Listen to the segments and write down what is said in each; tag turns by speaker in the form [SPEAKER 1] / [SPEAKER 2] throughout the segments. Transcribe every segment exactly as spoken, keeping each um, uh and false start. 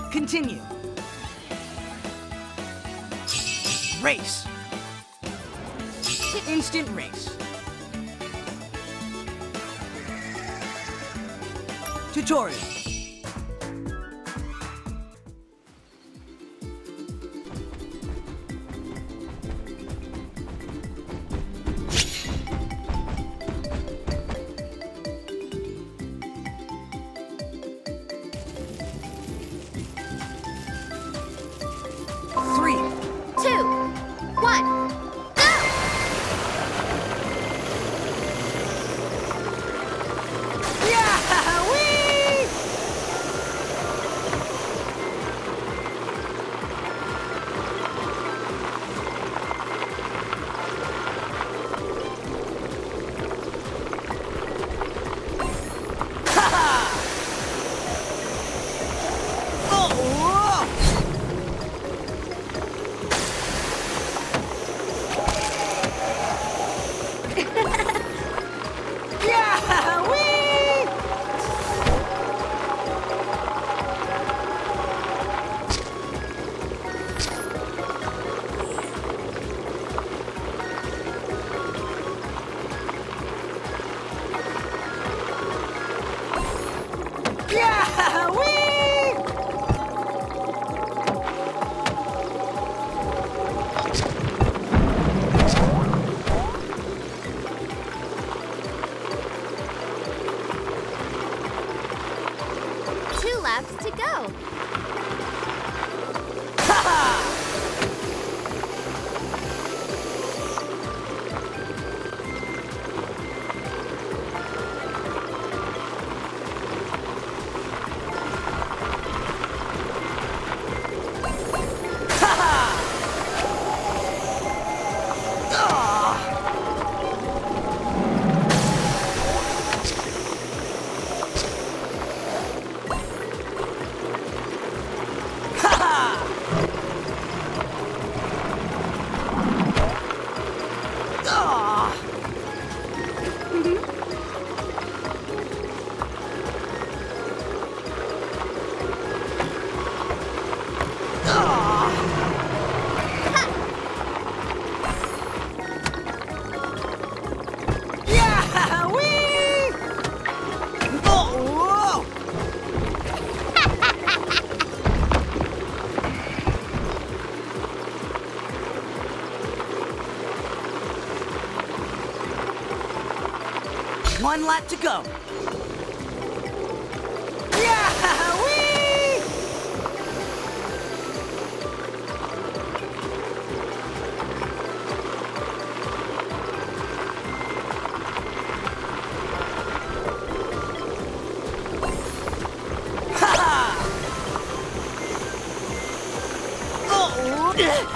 [SPEAKER 1] Continue. Race. Instant race. Tutorial. Three,
[SPEAKER 2] Two, one, go!
[SPEAKER 1] yeah, whee! Ha-ha! Oh, whoa! Yeah, whee! Yeah, whee!
[SPEAKER 2] Two laps to go.
[SPEAKER 1] Ha-ha! Yeah, whee! Oh, whoa! One lap to go. Yeah, whee! Ha-ha! Oh!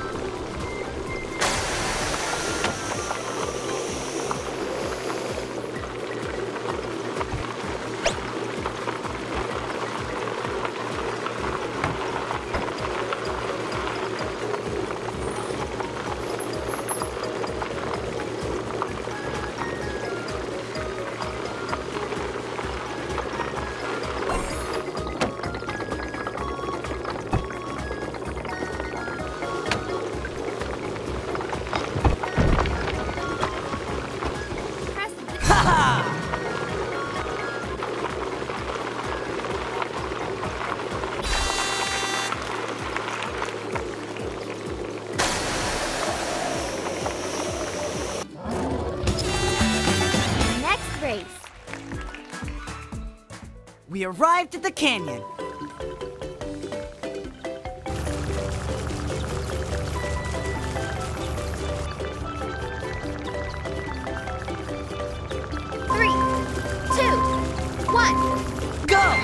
[SPEAKER 2] Press the
[SPEAKER 1] Ha-ha!
[SPEAKER 2] next race.
[SPEAKER 1] We arrived at the canyon.
[SPEAKER 2] Three, two, one.
[SPEAKER 1] Go!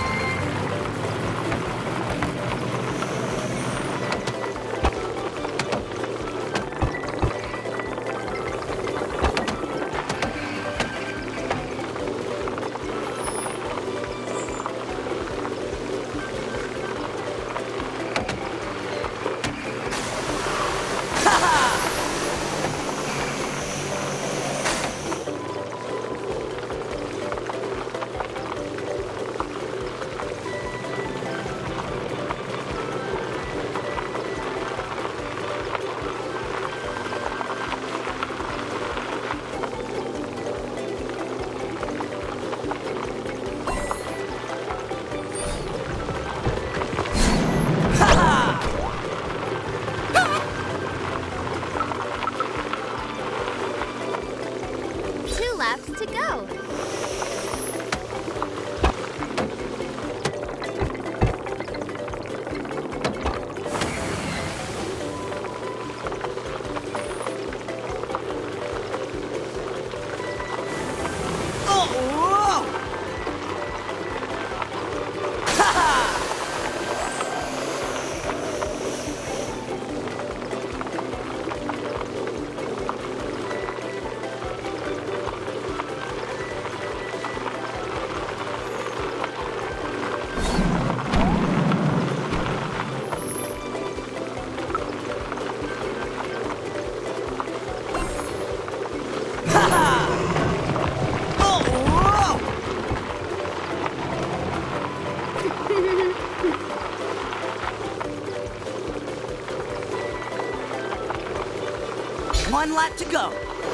[SPEAKER 1] One lap to go.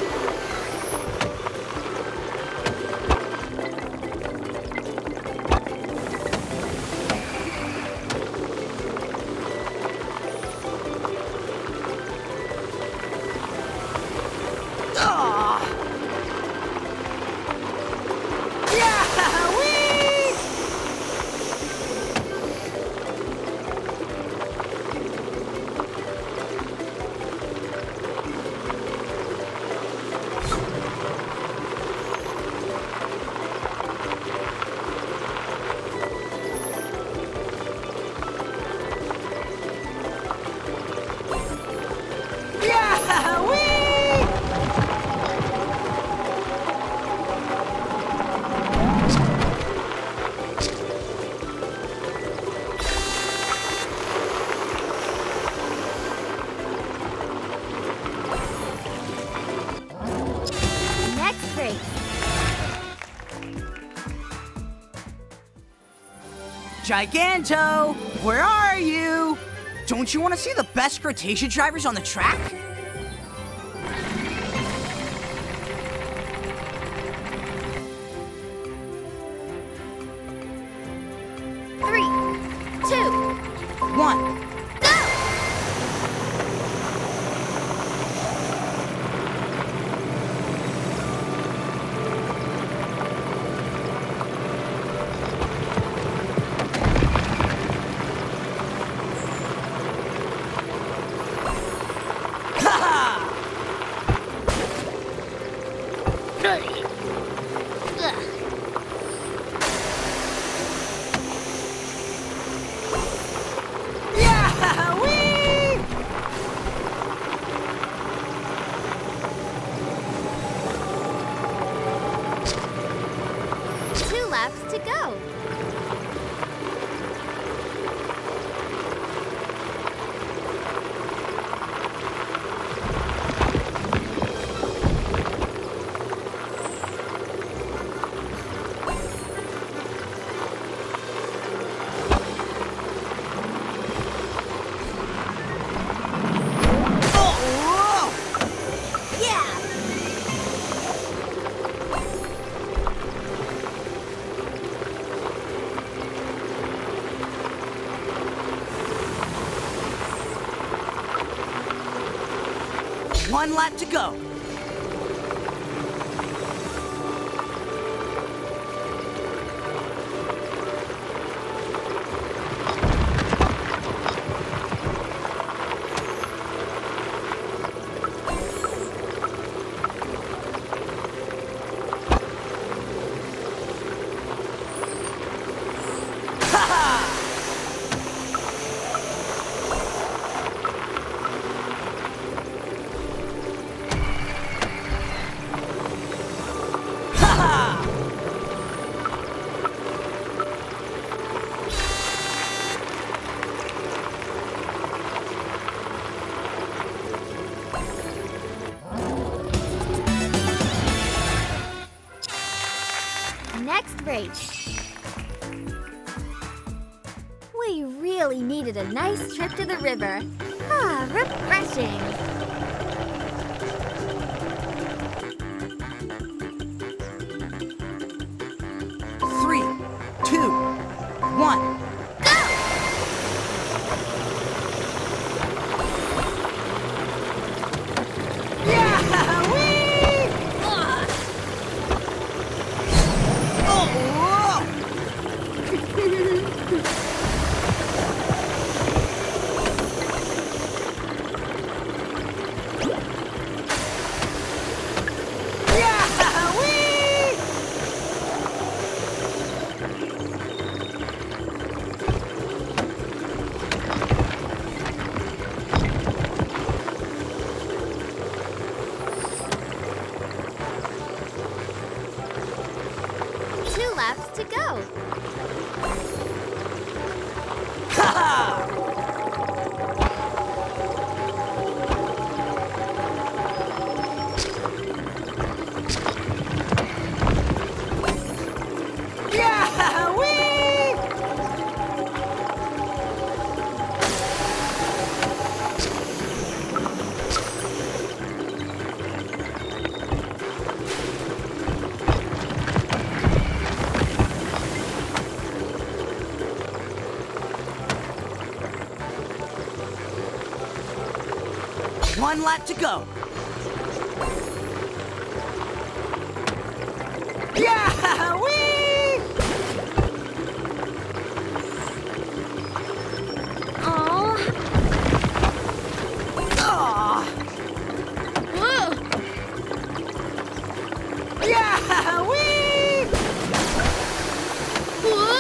[SPEAKER 1] Giganto, where are you? Don't you want to see the best Cretaceous drivers on the track?
[SPEAKER 2] Three, two,
[SPEAKER 1] one.
[SPEAKER 2] To go.
[SPEAKER 1] One lap to go.
[SPEAKER 2] Next race. We really needed a nice trip to the river. Ah, refreshing.
[SPEAKER 1] Three, two, one.
[SPEAKER 2] Two laps to go.
[SPEAKER 1] One lap to go. Yeah! Whee!
[SPEAKER 2] Oh.
[SPEAKER 1] Aw!
[SPEAKER 2] Whoa.
[SPEAKER 1] Yeah! Whee!
[SPEAKER 2] Whoa.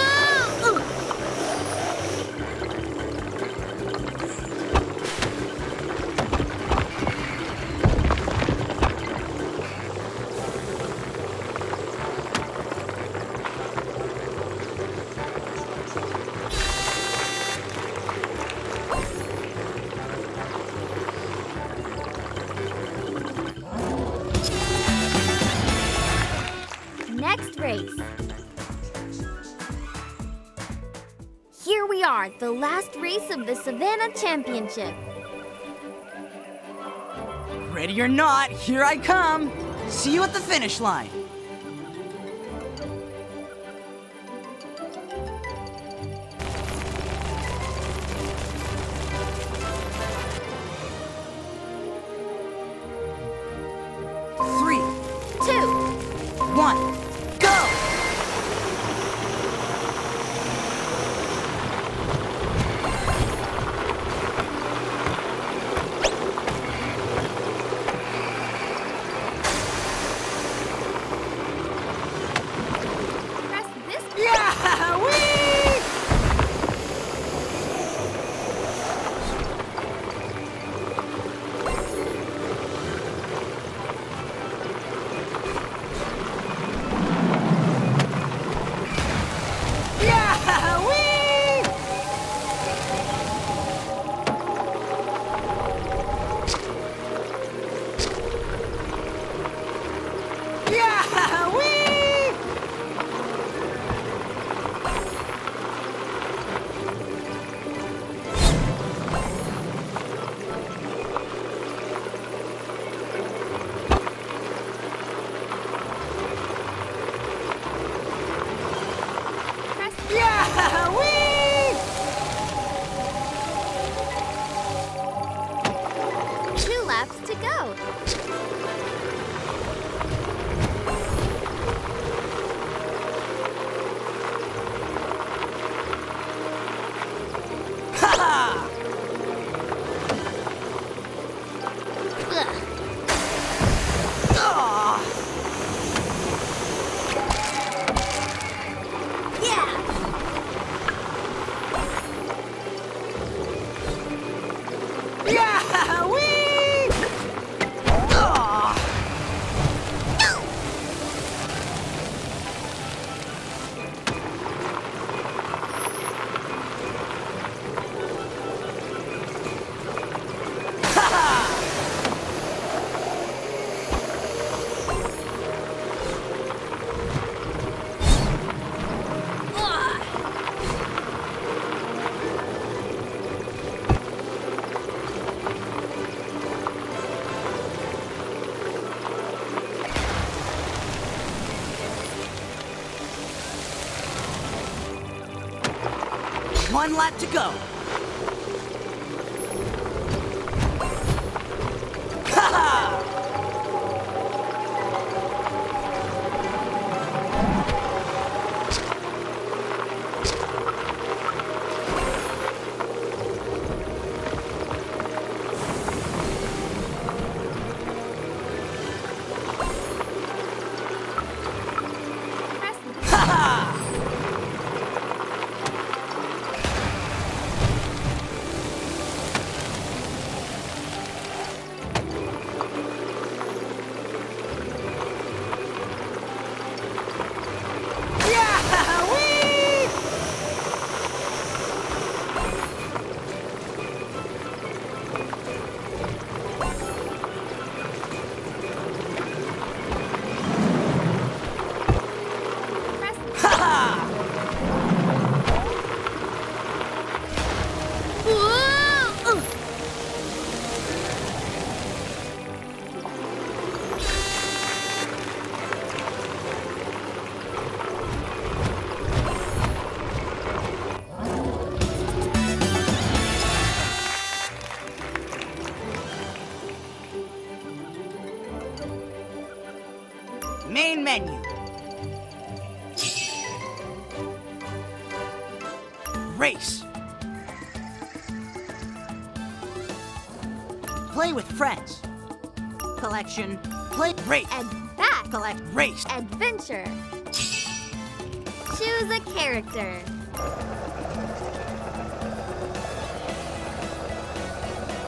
[SPEAKER 2] Next race. Here we are, the last race of the Savannah Championship.
[SPEAKER 1] Ready or not, here I come. See you at the finish line. Three,
[SPEAKER 2] Two.
[SPEAKER 1] one, go!
[SPEAKER 2] Press this.
[SPEAKER 1] Yeah! Whee! Yeah! Whee! Yeah! Whee!
[SPEAKER 2] Press.
[SPEAKER 1] Yeah! Whee!
[SPEAKER 2] Two laps to go.
[SPEAKER 1] Ha ha!
[SPEAKER 2] Ugh.
[SPEAKER 1] Aw!
[SPEAKER 2] Yeah.
[SPEAKER 1] Yeah! Whee! Aw! Ha ha!
[SPEAKER 2] Ugh.
[SPEAKER 1] One lap to go. Ha ha!
[SPEAKER 2] Press.
[SPEAKER 1] Ha ha! race. Play with friends. Collection. Play. Race.
[SPEAKER 2] And back.
[SPEAKER 1] Collect. Race.
[SPEAKER 2] Adventure. Choose a character.